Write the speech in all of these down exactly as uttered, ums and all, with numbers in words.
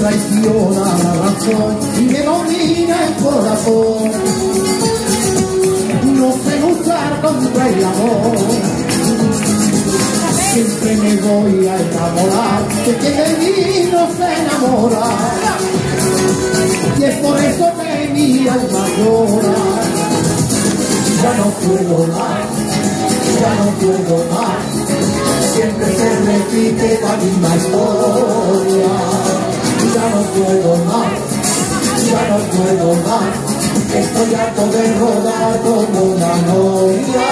traiciona la razón y me domina el corazón. No sé luchar contra el amor, siempre me voy a enamorar de que de mí no se enamora, y es por eso que mi alma llora. Ya no puedo más, ya no puedo más, siempre se repite la misma historia. Ya no puedo más, ya no puedo más, estoy harto de rodar como una novia.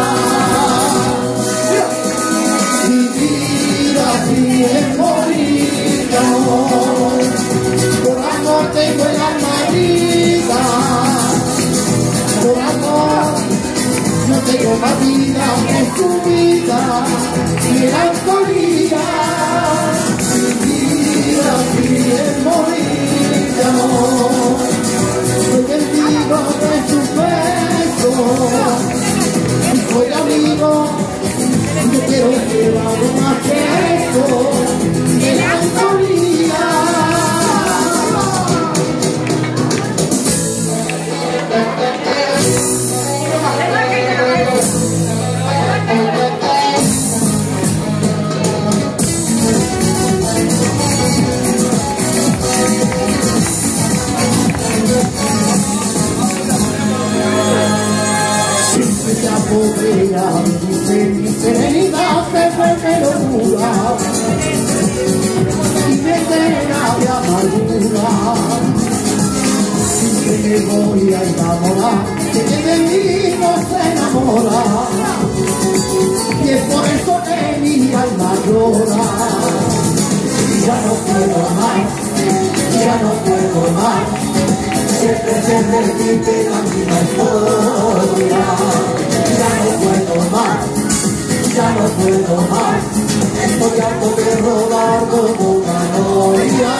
Vivir así es morir de amor, por amor tengo el alma herida, por amor no tengo más vida que su vida, melancolía. Vivir así es morir de amor, soy testigo de sus besos, y soy amigo, yo quiero ser algo más que esto, melancolía. Podría vivir mi serenidad se vuelve locura y me llena de amargura. Siempre me voy a enamorar de que de mí no se enamora, y es por eso que mi alma llora. Ya no puedo más, ya no puedo más, siempre se repite la misma historia. Ya no puedo más, ya no puedo más, estoy harto de rodar como una novia.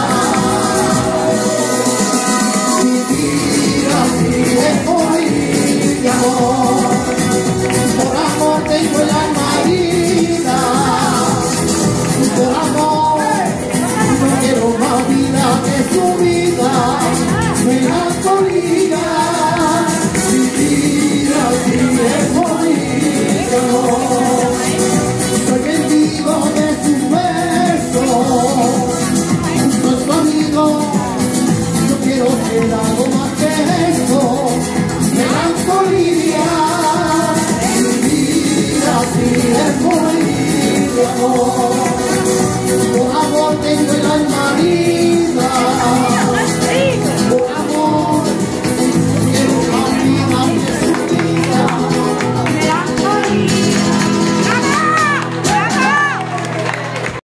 Vivir así es morir de amor, por amor tengo el alma herida, por amor no quiero más vida que su vida, melancolía. Vivir así es morir de amor, soy testigo de sus besos, soy su amigo, yo quiero ser algo más que esto, melancolía. Vivir así es morir de amor.